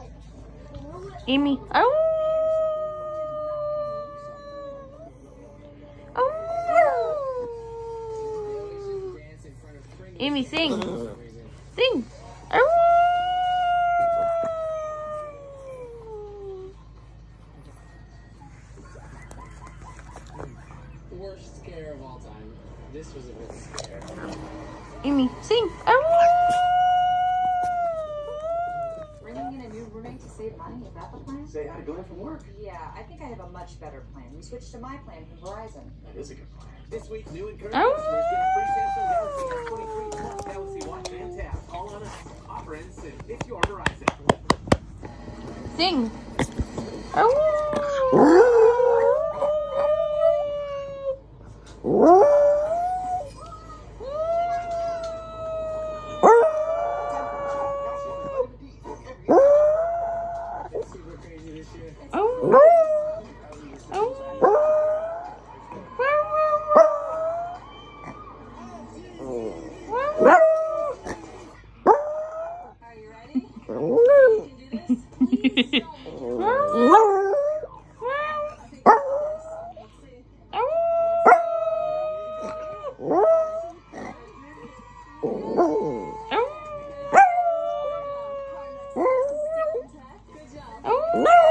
Amy. Oh. Oh. Amy, sing. Sing. Oh. Worst scare of all time. This was a good scare. Amy, sing. Oh. Bringing in a new roommate to save money, is that the plan? Say hi to Glenn from work. Yeah, I think I have a much better plan. We switched to my plan from Verizon. That is a good plan. This week's new and current Oh. customers get a free Samsung Galaxy S23 plus Galaxy Watch and Tab. All on us. Offer ends soon. If you're Verizon. Sing. Oh. Super crazy this year. Oh. Oh. Are you ready? Oh. You can do this? Please don't. Oh.